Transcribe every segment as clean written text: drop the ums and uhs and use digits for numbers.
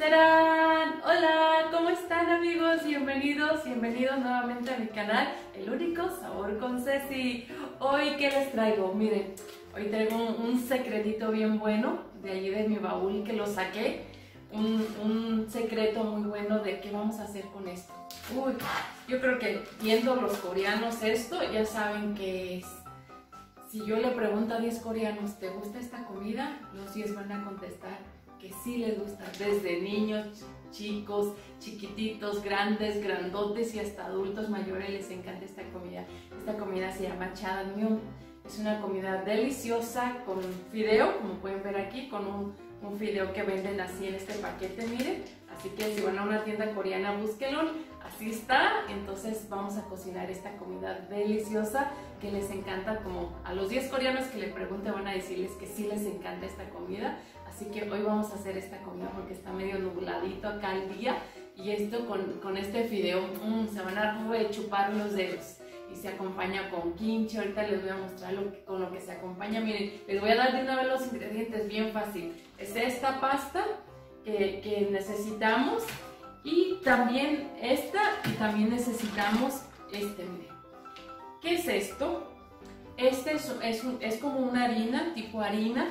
¡Tarán! Hola, ¿cómo están amigos? Bienvenidos nuevamente a mi canal, El Único Sabor con Ceci. Hoy, ¿qué les traigo? Miren, hoy traigo un secretito bien bueno de allí de mi baúl que lo saqué. Un secreto muy bueno de qué vamos a hacer con esto. Uy, yo creo que viendo los coreanos esto, ya saben qué es. Si yo le pregunto a 10 coreanos, ¿te gusta esta comida? Los 10 van a contestar que sí les gusta, desde niños, chicos, chiquititos, grandes, grandotes y hasta adultos mayores les encanta esta comida. Esta comida se llama jjajangmyeon. Es una comida deliciosa con fideo, como pueden ver aquí, con un fideo que venden así en este paquete, miren. Así que si van a una tienda coreana, búsquenlo, así está. Entonces vamos a cocinar esta comida deliciosa que les encanta. Como a los 10 coreanos que le pregunten van a decirles que sí les encanta esta comida. Así que hoy vamos a hacer esta comida porque está medio nubladito acá el día. Y esto con este fideo, se van a rechupar los dedos. Y se acompaña con kimchi. Ahorita les voy a mostrar con lo que se acompaña. Miren, les voy a dar de una vez los ingredientes bien fácil. Es esta pasta que necesitamos, y también esta, y también necesitamos miren. ¿Qué es esto? Este es como una harina, tipo harina.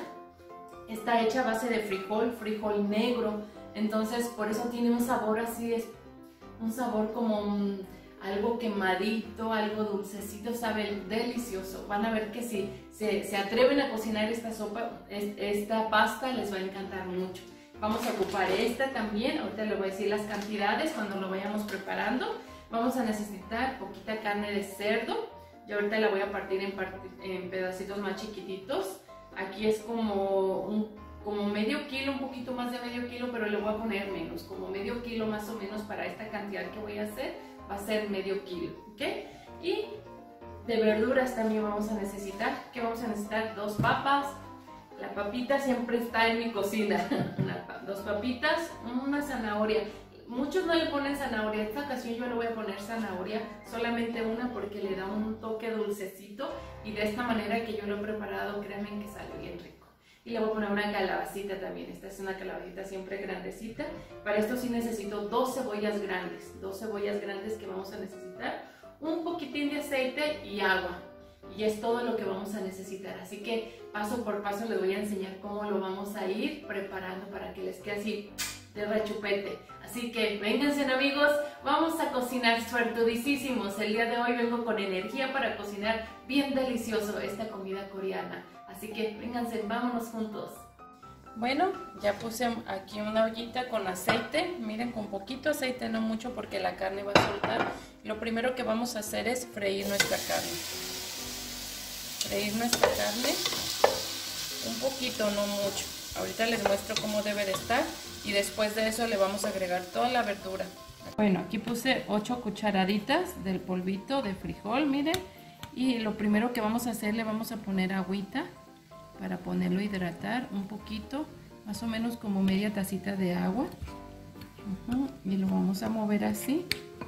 Está hecha a base de frijol negro. Entonces por eso tiene un sabor así, es un sabor como algo quemadito, algo dulcecito, sabe delicioso. Van a ver que si se atreven a cocinar esta sopa, esta pasta les va a encantar mucho. Vamos a ocupar esta también, ahorita les voy a decir las cantidades cuando lo vayamos preparando. Vamos a necesitar poquita carne de cerdo, yo ahorita la voy a partir en pedacitos más chiquititos. Aquí es como medio kilo, un poquito más de medio kilo, pero le voy a poner menos, como medio kilo más o menos para esta cantidad que voy a hacer, va a ser medio kilo, ¿ok? Y de verduras también vamos a necesitar, ¿qué vamos a necesitar? 2 papas, la papita siempre está en mi cocina, 2 papitas, una zanahoria. Muchos no le ponen zanahoria, esta ocasión yo le voy a poner zanahoria, solamente una porque le da un toque dulcecito y de esta manera que yo lo he preparado, créanme que sale bien rico. Y le voy a poner una calabacita también, esta es una calabacita siempre grandecita. Para esto sí necesito 2 cebollas grandes que vamos a necesitar, un poquitín de aceite y agua. Y es todo lo que vamos a necesitar, así que paso por paso les voy a enseñar cómo lo vamos a ir preparando para que les quede así de rechupete. Así que vénganse amigos, vamos a cocinar suertudísimos. El día de hoy vengo con energía para cocinar bien delicioso esta comida coreana. Así que vénganse, vámonos juntos. Bueno, ya puse aquí una ollita con aceite. Miren, con poquito aceite, no mucho porque la carne va a soltar. Lo primero que vamos a hacer es freír nuestra carne. Freír nuestra carne un poquito, no mucho. Ahorita les muestro cómo debe de estar y después de eso le vamos a agregar toda la verdura. Bueno, aquí puse 8 cucharaditas del polvito de frijol, miren. Y lo primero que vamos a hacer, le vamos a poner agüita para ponerlo a hidratar un poquito, más o menos como media tacita de agua. Y lo vamos a mover así.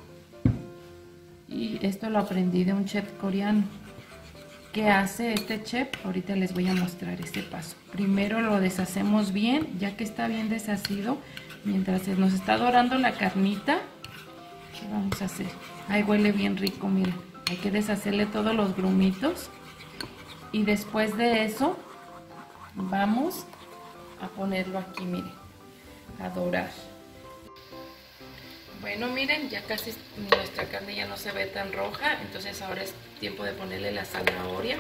Y esto lo aprendí de un chef coreano. ¿Qué hace este chef? Ahorita les voy a mostrar ese paso. Primero lo deshacemos bien, ya que está bien deshacido. Mientras nos está dorando la carnita, ¿qué vamos a hacer? Ahí huele bien rico, miren. Hay que deshacerle todos los grumitos. Y después de eso, vamos a ponerlo aquí, miren, a dorar. Bueno, miren, ya casi nuestra carne ya no se ve tan roja, entonces ahora es tiempo de ponerle la zanahoria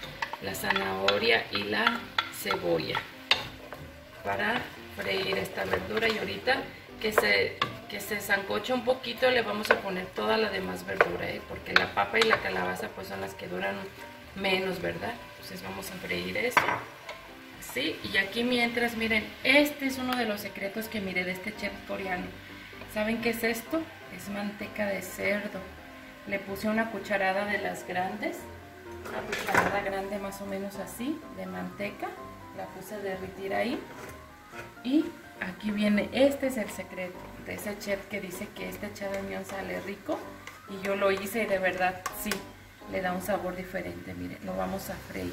y la cebolla para freír esta verdura. Y ahorita que se sancocha un poquito le vamos a poner toda la demás verdura, porque la papa y la calabaza pues son las que duran menos, ¿verdad? Entonces vamos a freír eso. Así, y aquí mientras, miren, este es uno de los secretos que miré de este chef coreano. ¿Saben qué es esto? Es manteca de cerdo. Le puse una cucharada de las grandes, una cucharada grande más o menos así, de manteca. La puse a derretir ahí. Y aquí viene, este es el secreto de ese chef que dice que este jjajangmyeon sale rico. Y yo lo hice y de verdad sí, le da un sabor diferente. Miren, lo vamos a freír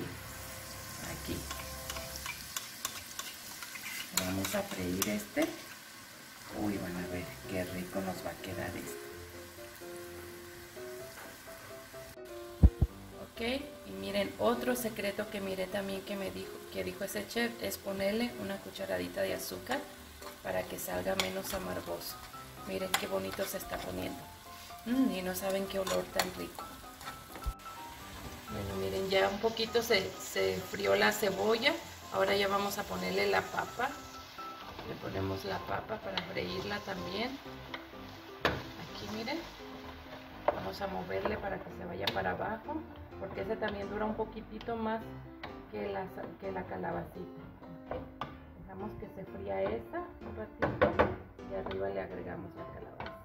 aquí. Vamos a freír este. Uy, van a ver qué rico nos va a quedar esto. Ok, y miren, otro secreto que miré también que dijo ese chef es ponerle una cucharadita de azúcar para que salga menos amargoso. Miren qué bonito se está poniendo. Y no saben qué olor tan rico. Bueno, miren, ya un poquito se frió la cebolla. Ahora ya vamos a ponerle la papa. Le ponemos la papa para freírla también. Aquí miren. Vamos a moverle para que se vaya para abajo, porque ese también dura un poquitito más que la calabacita. ¿Okay? Dejamos que se fría esa un ratito y arriba le agregamos la calabaza.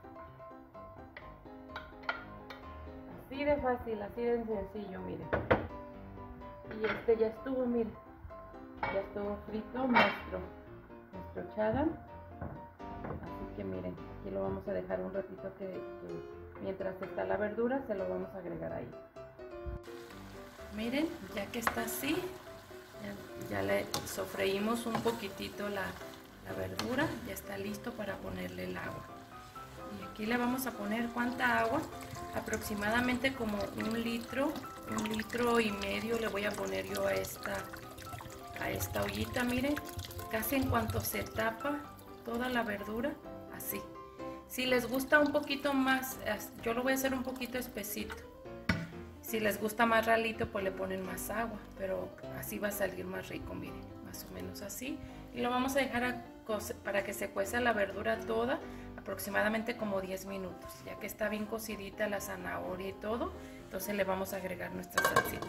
Así de fácil, así de sencillo, miren. Y este ya estuvo, miren. Ya estuvo frito nuestro chagan. Así que miren, aquí lo vamos a dejar un ratito que mientras está la verdura se lo vamos a agregar ahí. Miren, ya que está así, ya le sofreímos un poquitito la verdura, ya está listo para ponerle el agua. Y aquí le vamos a poner ¿cuánta agua? Aproximadamente como un litro y medio le voy a poner yo a esta ollita, miren, casi en cuanto se tapa toda la verdura, así. Si les gusta un poquito más, yo lo voy a hacer un poquito espesito. Si les gusta más ralito, pues le ponen más agua, pero así va a salir más rico, miren, más o menos así. Y lo vamos a dejar para que se cueza la verdura toda, aproximadamente como 10 minutos. Ya que está bien cocidita la zanahoria y todo, entonces le vamos a agregar nuestra salsita.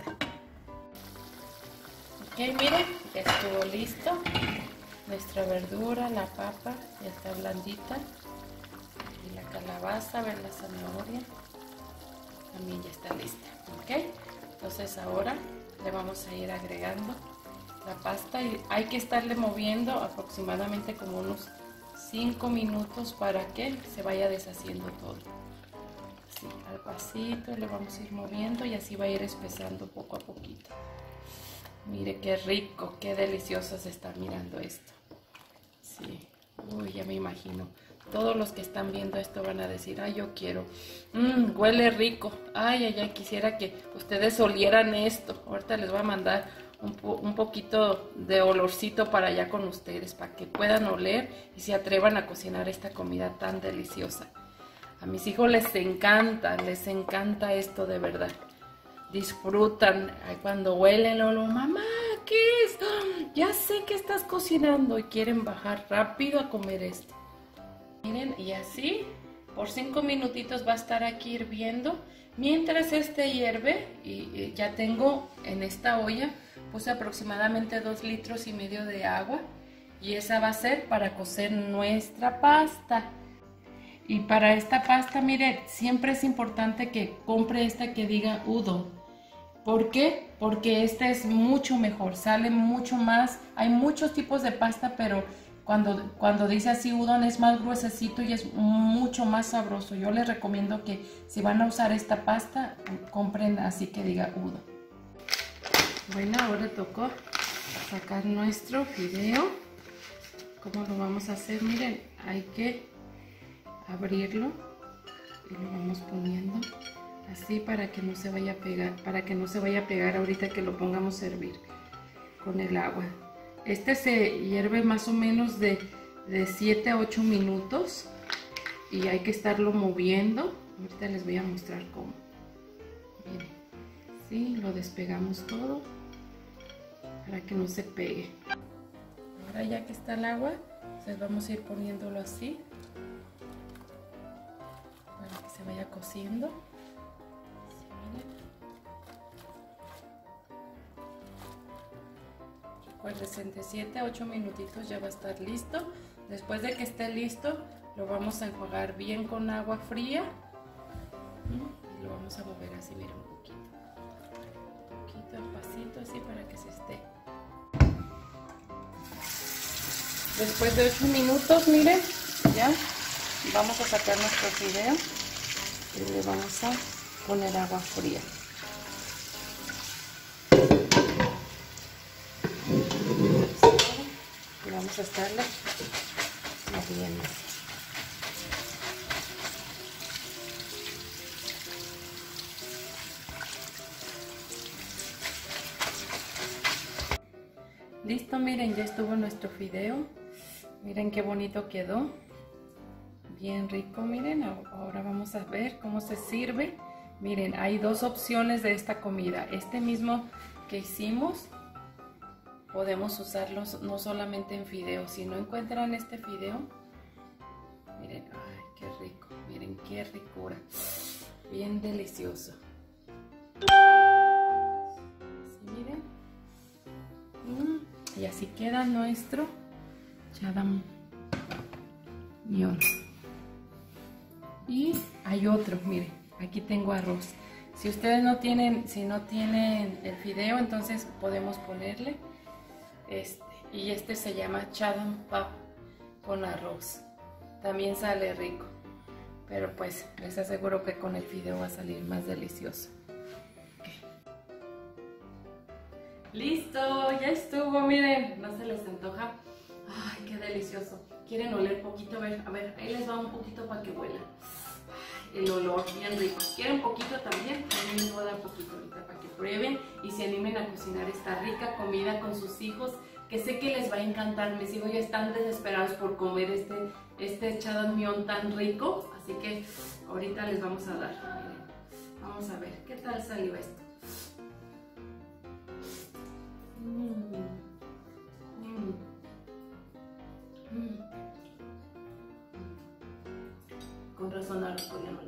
Ok, miren, ya estuvo listo. Nuestra verdura, la papa, ya está blandita. Y la calabaza, ver la zanahoria, también ya está lista. Ok, entonces ahora le vamos a ir agregando la pasta y hay que estarle moviendo aproximadamente como unos 5 minutos para que se vaya deshaciendo todo. Así, al pasito le vamos a ir moviendo y así va a ir espesando poco a poquito. Mire qué rico, qué delicioso se está mirando esto. Sí, uy, ya me imagino. Todos los que están viendo esto van a decir, ay, yo quiero. Huele rico. Ay, ay, ay, quisiera que ustedes olieran esto. Ahorita les voy a mandar un poquito de olorcito para allá con ustedes, para que puedan oler y se atrevan a cocinar esta comida tan deliciosa. A mis hijos les encanta esto de verdad. Disfrutan cuando huelen el olor. Mamá, ¿qué es? Ya sé que estás cocinando y quieren bajar rápido a comer esto. Miren, y así por 5 minutitos va a estar aquí hirviendo. Mientras este hierve, y ya tengo en esta olla, puse aproximadamente 2,5 litros de agua. Y esa va a ser para cocer nuestra pasta. Y para esta pasta, miren, siempre es importante que compre esta que diga udon. ¿Por qué? Porque esta es mucho mejor, sale mucho más. Hay muchos tipos de pasta, pero cuando dice así udon es más gruesecito y es mucho más sabroso. Yo les recomiendo que si van a usar esta pasta, compren así que diga udon. Bueno, ahora tocó sacar nuestro fideo. ¿Cómo lo vamos a hacer? Miren, hay que abrirlo y lo vamos poniendo así para que no se vaya a pegar, ahorita que lo pongamos a hervir con el agua. Este se hierve más o menos de 7 a 8 minutos y hay que estarlo moviendo. Ahorita les voy a mostrar cómo. Miren, sí, lo despegamos todo para que no se pegue. Ahora ya que está el agua, pues vamos a ir poniéndolo así para que se vaya cociendo. Así, miren. Recuérdense, de 7 a 8 minutitos ya va a estar listo. Después de que esté listo, lo vamos a enjuagar bien con agua fría y lo vamos a mover así, miren, un poquito al pasito, así para que se esté. Después de 8 minutos, miren, ya vamos a sacar nuestro fideo y le vamos a poner agua fría. Y vamos a estarle moviendo. Listo, miren, ya estuvo nuestro fideo. Miren qué bonito quedó. Bien rico, miren. Ahora vamos a ver cómo se sirve. Miren, hay dos opciones de esta comida. Este mismo que hicimos, podemos usarlo no solamente en fideo. Si no encuentran este fideo, miren, ay, qué rico. Miren qué ricura. Bien delicioso. Así, miren. Y así queda nuestro jjajangmyeon. Y hay otro, miren, aquí tengo arroz. Si ustedes no tienen el fideo, entonces podemos ponerle este. Y este se llama chadanpap con arroz. También sale rico, pero pues les aseguro que con el fideo va a salir más delicioso. Listo, ya estuvo, miren, ¿no se les antoja? Ay, qué delicioso. ¿Quieren oler poquito? A ver, ahí les va un poquito para que huela. Ay, el olor, bien rico. ¿Quieren poquito también? También les voy a dar poquito ahorita para que prueben y se animen a cocinar esta rica comida con sus hijos, que sé que les va a encantar. Mis hijos ya están desesperados por comer este jjajangmyeon tan rico, así que ahorita les vamos a dar. Miren, vamos a ver qué tal salió esto. Con razón a los coreanos.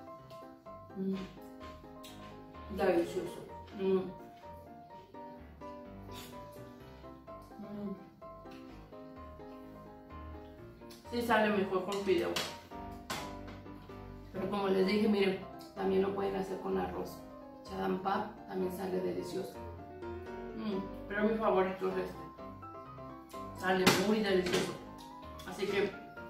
Delicioso. Sí sale mejor con fideo. Pero como les dije, miren, también lo pueden hacer con arroz. Chadanpap también sale delicioso. Pero mi favorito es este. Sale muy delicioso. Así que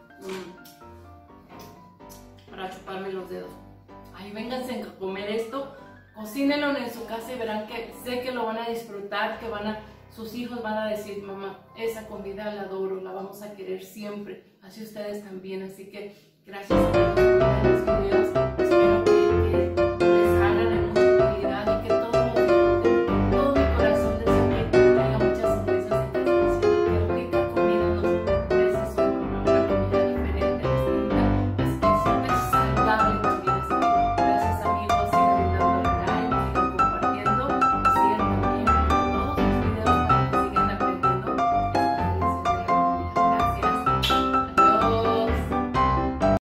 para chuparme los dedos. Ay, vénganse a comer esto. Cocínenlo en su casa y verán que sé que lo van a disfrutar, que sus hijos van a decir, mamá, esa comida la adoro, la vamos a querer siempre. Así ustedes también. Así que gracias por ver los videos.